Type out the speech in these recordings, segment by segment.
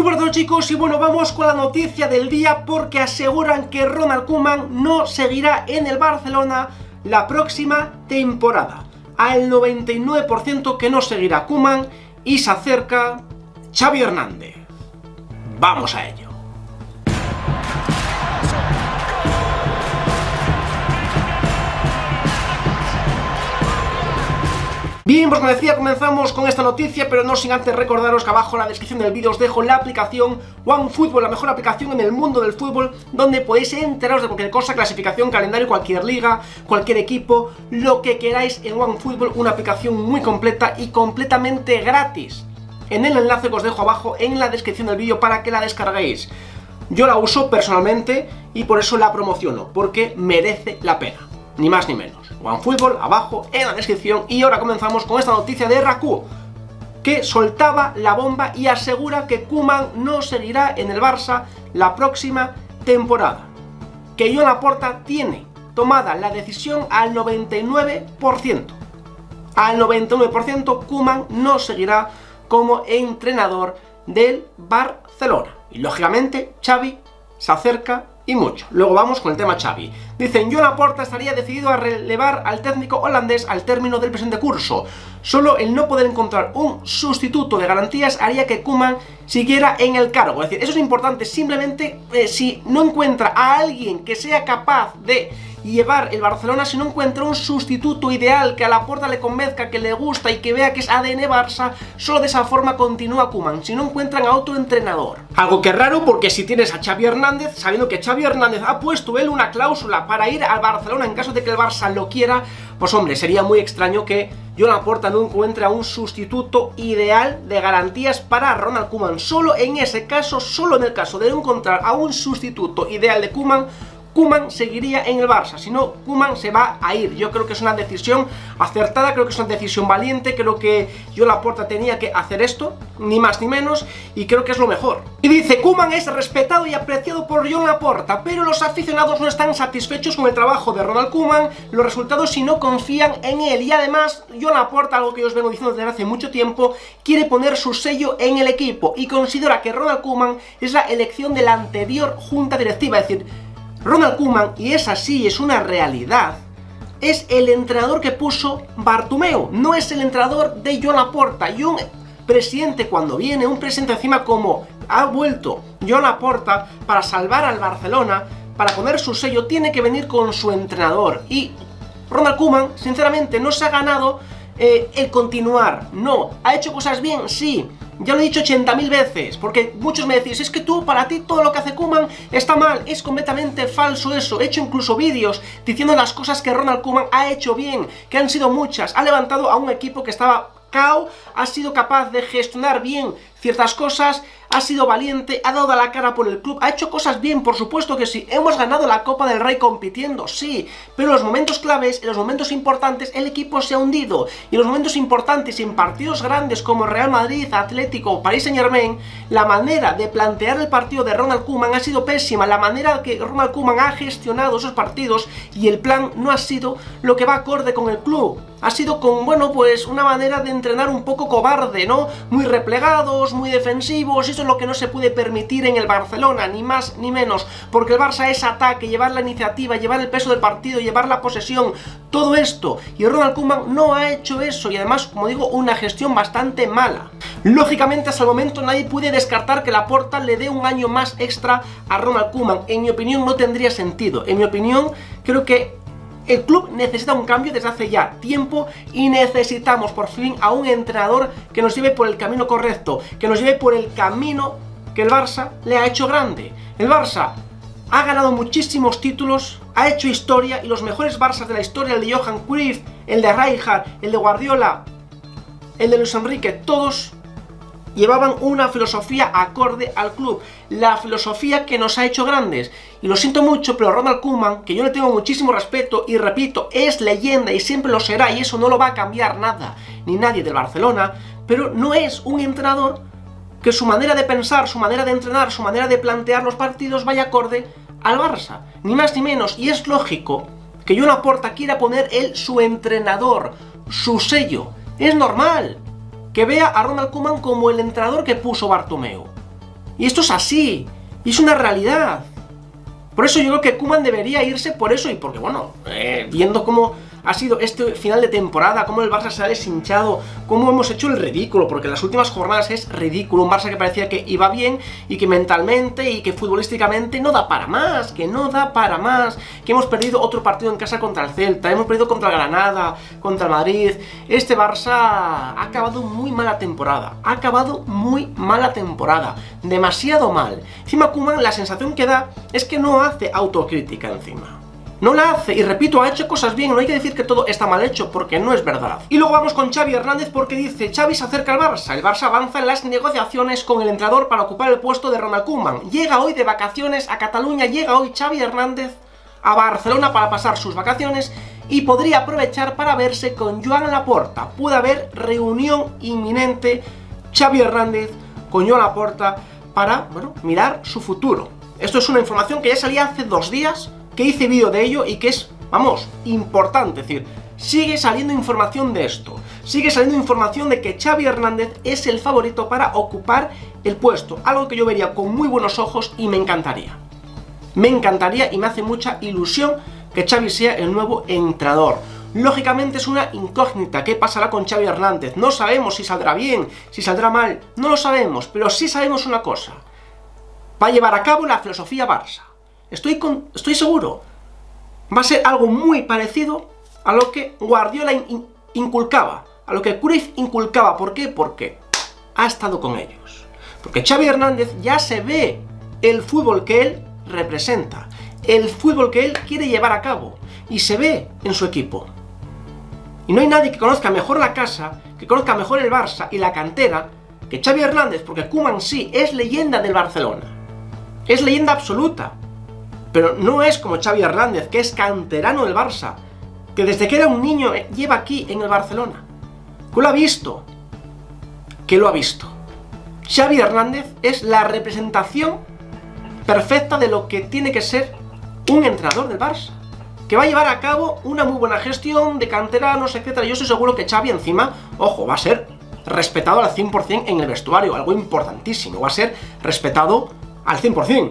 Muy buenas noches, chicos, y bueno, vamos con la noticia del día porque aseguran que Ronald Koeman no seguirá en el Barcelona la próxima temporada. Al 99% que no seguirá Koeman y se acerca Xavi Hernández. Vamos a ello. Bien, pues como decía, comenzamos con esta noticia, pero no sin antes recordaros que abajo en la descripción del vídeo os dejo la aplicación OneFootball, la mejor aplicación en el mundo del fútbol, donde podéis enteraros de cualquier cosa, clasificación, calendario, cualquier liga, cualquier equipo, lo que queráis en OneFootball, una aplicación muy completa y completamente gratis. En el enlace que os dejo abajo en la descripción del vídeo para que la descarguéis. Yo la uso personalmente y por eso la promociono, porque merece la pena, ni más ni menos. OneFootball abajo en la descripción. Y ahora comenzamos con esta noticia de RACU, que soltaba la bomba y asegura que Koeman no seguirá en el Barça la próxima temporada, que Joan Laporta tiene tomada la decisión al 99%. Al 99% Koeman no seguirá como entrenador del Barcelona. Y lógicamente Xavi se acerca y mucho. Luego vamos con el tema Xavi. Dicen, Joan Laporta estaría decidido a relevar al técnico holandés al término del presente curso. Solo el no poder encontrar un sustituto de garantías haría que Koeman siguiera en el cargo. Es decir, eso es importante. Simplemente si no encuentra a alguien que sea capaz de llevar el Barcelona, si no encuentra un sustituto ideal que a Laporta le convenzca, que le gusta y que vea que es ADN Barça, solo de esa forma continúa Koeman, si no encuentran a otro entrenador. Algo que es raro, porque si tienes a Xavi Hernández, sabiendo que Xavi Hernández ha puesto él una cláusula para ir al Barcelona en caso de que el Barça lo quiera, pues hombre, sería muy extraño que Joan Laporta no encuentre a un sustituto ideal de garantías para Ronald Koeman. Solo en ese caso, solo en el caso de no encontrar a un sustituto ideal de Koeman, Koeman seguiría en el Barça, si no, Koeman se va a ir. Yo creo que es una decisión acertada, creo que es una decisión valiente, creo que Joan Laporta tenía que hacer esto, ni más ni menos, y creo que es lo mejor. Y dice, Koeman es respetado y apreciado por Joan Laporta, pero los aficionados no están satisfechos con el trabajo de Ronald Koeman, los resultados si no confían en él, y además Joan Laporta, algo que yo os vengo diciendo desde hace mucho tiempo, quiere poner su sello en el equipo, y considera que Ronald Koeman es la elección de la anterior junta directiva, es decir, Ronald Koeman, y es así, es una realidad, es el entrenador que puso Bartomeu, no es el entrenador de Joan Laporta. Y un presidente, cuando viene, un presidente encima como ha vuelto Joan Laporta para salvar al Barcelona, para poner su sello, tiene que venir con su entrenador. Y Ronald Koeman, sinceramente, no se ha ganado el continuar, no. ¿Ha hecho cosas bien? Sí. Ya lo he dicho 80.000 veces, porque muchos me decís, es que tú, para ti, todo lo que hace Koeman está mal. Es completamente falso eso. He hecho incluso vídeos diciendo las cosas que Ronald Koeman ha hecho bien, que han sido muchas. Ha levantado a un equipo que estaba cao, ha sido capaz de gestionar bien ciertas cosas, ha sido valiente, ha dado la cara por el club, ha hecho cosas bien, por supuesto que sí. Hemos ganado la Copa del Rey compitiendo, sí, pero en los momentos claves, en los momentos importantes, el equipo se ha hundido. Y en los momentos importantes, en partidos grandes como Real Madrid, Atlético o Paris Saint-Germain, la manera de plantear el partido de Ronald Koeman ha sido pésima. La manera que Ronald Koeman ha gestionado esos partidos y el plan no ha sido lo que va acorde con el club. Ha sido con, bueno, pues una manera de entrenar un poco cobarde, ¿no? Muy replegados, muy defensivos. Eso es lo que no se puede permitir en el Barcelona, ni más ni menos, porque el Barça es ataque, llevar la iniciativa, llevar el peso del partido, llevar la posesión, todo esto. Y Ronald Koeman no ha hecho eso, y además, como digo, una gestión bastante mala. Lógicamente, hasta el momento nadie puede descartar que Laporta le dé un año más extra a Ronald Koeman. En mi opinión no tendría sentido. En mi opinión creo que el club necesita un cambio desde hace ya tiempo y necesitamos por fin a un entrenador que nos lleve por el camino correcto, que nos lleve por el camino que el Barça le ha hecho grande. El Barça ha ganado muchísimos títulos, ha hecho historia, y los mejores Barças de la historia, el de Johan Cruyff, el de Rijkaard, el de Guardiola, el de Luis Enrique, todos llevaban una filosofía acorde al club, la filosofía que nos ha hecho grandes. Y lo siento mucho, pero Ronald Koeman, que yo le tengo muchísimo respeto y repito, es leyenda y siempre lo será, y eso no lo va a cambiar nada, ni nadie del Barcelona, pero no es un entrenador que su manera de pensar, su manera de entrenar, su manera de plantear los partidos vaya acorde al Barça, ni más ni menos. Y es lógico que Joan Laporta quiera poner él su entrenador, su sello. Es normal que vea a Ronald Koeman como el entrenador que puso Bartomeu. Y esto es así, y es una realidad. Por eso yo creo que Koeman debería irse por eso y porque, bueno, viendo cómo ha sido este final de temporada, cómo el Barça se ha deshinchado, cómo hemos hecho el ridículo, porque en las últimas jornadas es ridículo, un Barça que parecía que iba bien y que mentalmente y que futbolísticamente no da para más, que no da para más, que hemos perdido otro partido en casa contra el Celta, hemos perdido contra el Granada, contra el Madrid. Este Barça ha acabado muy mala temporada, demasiado mal. Encima Koeman la sensación que da es que no hace autocrítica encima. No la hace, y repito, ha hecho cosas bien, no hay que decir que todo está mal hecho, porque no es verdad. Y luego vamos con Xavi Hernández porque dice, Xavi se acerca al Barça, el Barça avanza en las negociaciones con el entrenador para ocupar el puesto de Ronald Koeman. Llega hoy de vacaciones a Cataluña, llega hoy Xavi Hernández a Barcelona para pasar sus vacaciones y podría aprovechar para verse con Joan Laporta. Puede haber reunión inminente Xavi Hernández con Joan Laporta para, bueno, mirar su futuro. Esto es una información que ya salía hace 2 días, que hice vídeo de ello y que es, vamos, importante. Es decir, sigue saliendo información de esto. Sigue saliendo información de que Xavi Hernández es el favorito para ocupar el puesto. Algo que yo vería con muy buenos ojos y me encantaría. Me encantaría y me hace mucha ilusión que Xavi sea el nuevo entrenador. Lógicamente es una incógnita. ¿Qué pasará con Xavi Hernández? No sabemos si saldrá bien, si saldrá mal. No lo sabemos, pero sí sabemos una cosa. Va a llevar a cabo la filosofía Barça. Estoy seguro. Va a ser algo muy parecido a lo que Guardiola inculcaba, a lo que Cruyff inculcaba. ¿Por qué? Porque ha estado con ellos. Porque Xavi Hernández ya se ve el fútbol que él representa, el fútbol que él quiere llevar a cabo, y se ve en su equipo. Y no hay nadie que conozca mejor la casa, que conozca mejor el Barça y la cantera que Xavi Hernández, porque Koeman sí es leyenda del Barcelona, es leyenda absoluta. Pero no es como Xavi Hernández, que es canterano del Barça, que desde que era un niño lleva aquí en el Barcelona. ¿Qué lo ha visto? ¿Qué lo ha visto? Xavi Hernández es la representación perfecta de lo que tiene que ser un entrenador del Barça, que va a llevar a cabo una muy buena gestión de canteranos, etc. Yo estoy seguro que Xavi encima, ojo, va a ser respetado al 100% en el vestuario, algo importantísimo, va a ser respetado al 100%.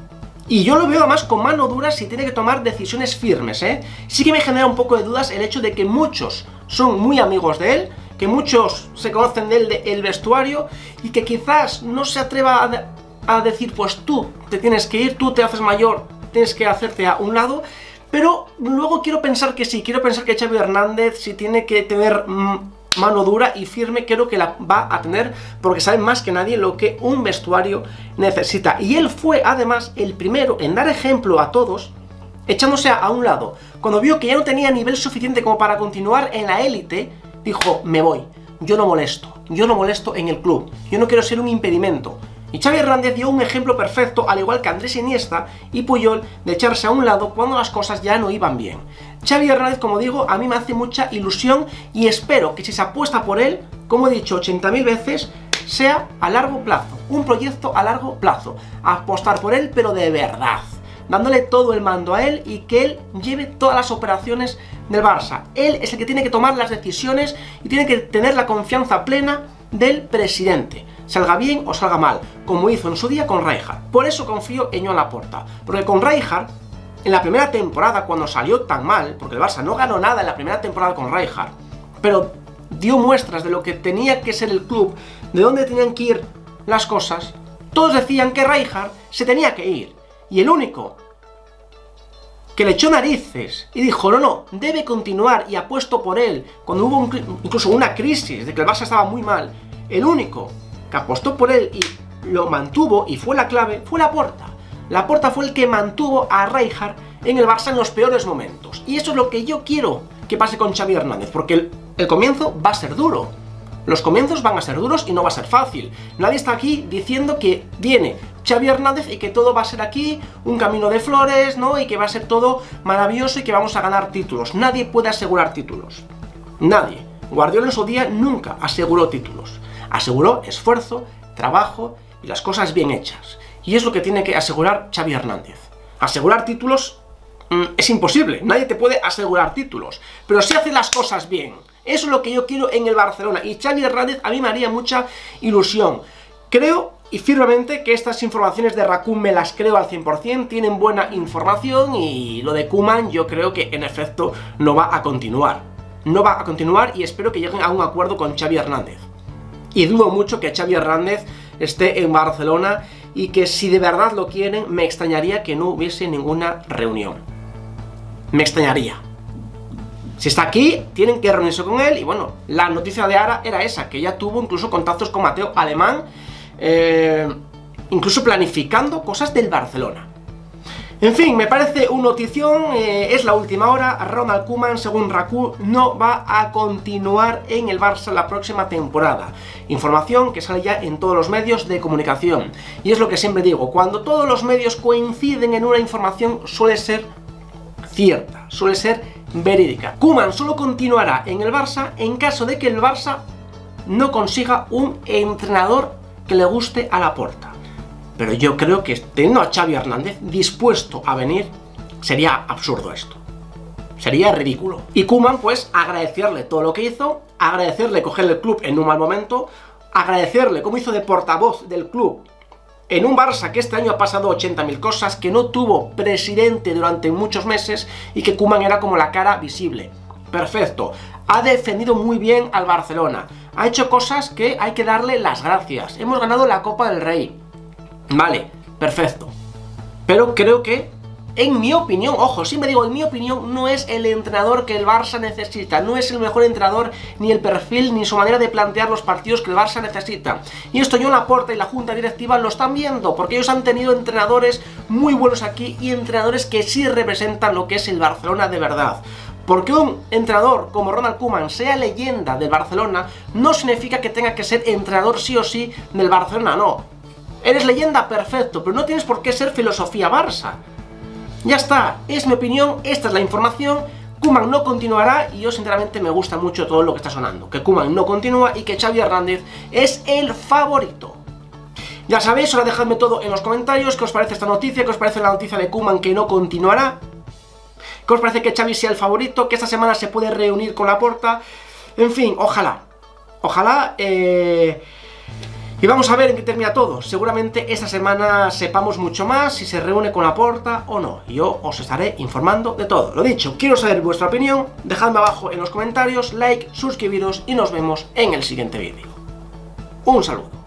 Y yo lo veo además con mano dura si tiene que tomar decisiones firmes, ¿eh? Sí que me genera un poco de dudas el hecho de que muchos son muy amigos de él, que muchos se conocen de él del vestuario y que quizás no se atreva a decir, pues tú te tienes que ir, tú te haces mayor, tienes que hacerte a un lado. Pero luego quiero pensar que sí, quiero pensar que Xavi Hernández, si tiene que tener mano dura y firme, creo que la va a tener, porque sabe más que nadie lo que un vestuario necesita. Y él fue además el primero en dar ejemplo a todos, echándose a un lado. Cuando vio que ya no tenía nivel suficiente como para continuar en la élite, dijo, me voy, yo no molesto en el club, yo no quiero ser un impedimento. Y Xavi Hernández dio un ejemplo perfecto, al igual que Andrés Iniesta y Puyol, de echarse a un lado cuando las cosas ya no iban bien. Xavi Hernández, como digo, a mí me hace mucha ilusión y espero que si se apuesta por él, como he dicho 80.000 veces, sea a largo plazo, un proyecto a largo plazo. Apostar por él, pero de verdad, dándole todo el mando a él y que él lleve todas las operaciones del Barça. Él es el que tiene que tomar las decisiones y tiene que tener la confianza plena del presidente, salga bien o salga mal, como hizo en su día con Rijkaard. Por eso confío en Joan Laporta, porque con Rijkaard, en la primera temporada, cuando salió tan mal, porque el Barça no ganó nada en la primera temporada con Rijkaard, pero dio muestras de lo que tenía que ser el club, de dónde tenían que ir las cosas, todos decían que Rijkaard se tenía que ir, y el único que le echó narices y dijo, no, debe continuar, y apuesto por él, cuando hubo incluso una crisis de que el Barça estaba muy mal, el único que apostó por él y lo mantuvo, y fue la clave, fue Laporta. Laporta fue el que mantuvo a Rijkaard en el Barça en los peores momentos. Y eso es lo que yo quiero que pase con Xavi Hernández, porque el comienzo va a ser duro. Los comienzos van a ser duros y no va a ser fácil. Nadie está aquí diciendo que viene Xavi Hernández y que todo va a ser aquí un camino de flores, ¿no? Y que va a ser todo maravilloso y que vamos a ganar títulos. Nadie puede asegurar títulos. Nadie. Guardiola en su día nunca aseguró títulos. Aseguró esfuerzo, trabajo y las cosas bien hechas. Y es lo que tiene que asegurar Xavi Hernández. Asegurar títulos es imposible. Nadie te puede asegurar títulos. Pero si hace las cosas bien. Eso es lo que yo quiero en el Barcelona. Y Xavi Hernández a mí me haría mucha ilusión. Creo y firmemente que estas informaciones de Raccoon me las creo al 100%, tienen buena información, y lo de Koeman yo creo que en efecto no va a continuar. No va a continuar, y espero que lleguen a un acuerdo con Xavi Hernández. Y dudo mucho que Xavi Hernández esté en Barcelona, y que si de verdad lo quieren, me extrañaría que no hubiese ninguna reunión. Me extrañaría. Si está aquí, tienen que reunirse con él, y bueno, la noticia de Ara era esa, que ya tuvo incluso contactos con Mateo Alemán, incluso planificando cosas del Barcelona. En fin, me parece una notición, es la última hora. Ronald Koeman, según Raccoon, no va a continuar en el Barça la próxima temporada. Información que sale ya en todos los medios de comunicación. Y es lo que siempre digo, cuando todos los medios coinciden en una información, suele ser cierta, suele ser verídica. Koeman solo continuará en el Barça en caso de que el Barça no consiga un entrenador que le guste a Laporta. Pero yo creo que teniendo a Xavi Hernández dispuesto a venir, sería absurdo esto. Sería ridículo. Y Koeman, pues, agradecerle todo lo que hizo, agradecerle coger el club en un mal momento, agradecerle cómo hizo de portavoz del club en un Barça que este año ha pasado 80.000 cosas, que no tuvo presidente durante muchos meses y que Koeman era como la cara visible. Perfecto. Ha defendido muy bien al Barcelona. Ha hecho cosas que hay que darle las gracias. Hemos ganado la Copa del Rey. Vale, perfecto. Pero creo que, en mi opinión, ojo, siempre digo, en mi opinión, no es el entrenador que el Barça necesita. No es el mejor entrenador, ni el perfil, ni su manera de plantear los partidos que el Barça necesita. Y esto Joan Laporta y la junta directiva lo están viendo, porque ellos han tenido entrenadores muy buenos aquí y entrenadores que sí representan lo que es el Barcelona de verdad. Porque un entrenador como Ronald Koeman sea leyenda del Barcelona no significa que tenga que ser entrenador sí o sí del Barcelona, no. Eres leyenda, perfecto, pero no tienes por qué ser filosofía Barça. Ya está, es mi opinión, esta es la información. Koeman no continuará y yo sinceramente me gusta mucho todo lo que está sonando. Que Koeman no continúa y que Xavi Hernández es el favorito. Ya sabéis, ahora dejadme todo en los comentarios, qué os parece esta noticia, qué os parece la noticia de Koeman que no continuará. ¿Qué os parece que Xavi sea el favorito? Que esta semana se puede reunir con Laporta. En fin, ojalá. Ojalá. Y vamos a ver en qué termina todo. Seguramente esta semana sepamos mucho más, si se reúne con Laporta o no. Yo os estaré informando de todo. Lo dicho, quiero saber vuestra opinión. Dejadme abajo en los comentarios, like, suscribiros y nos vemos en el siguiente vídeo. Un saludo.